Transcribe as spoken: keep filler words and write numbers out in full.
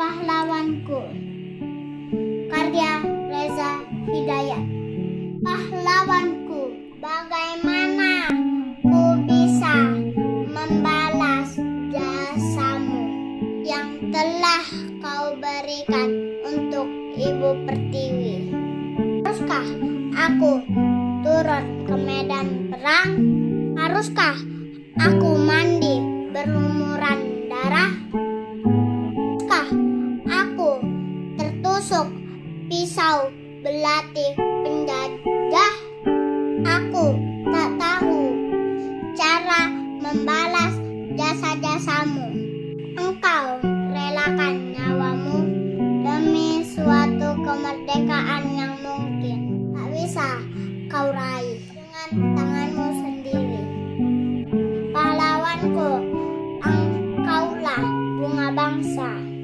Pahlawanku, karya Reza Hidayat. Pahlawanku, bagaimana ku bisa membalas jasamu yang telah kau berikan untuk Ibu Pertiwi? Haruskah aku turun ke medan perang? Haruskah aku mandi berlumuran darah? Haruskah aku tertusuk pisau belati penjajah? Aku tak tahu cara membalas jasa-jasamu. Engkau relakan nyawamu demi suatu kemerdekaan yang mungkin tak bisa kau raih dengan tanganmu sendiri. Pahlawanku, engkaulah bunga bangsa.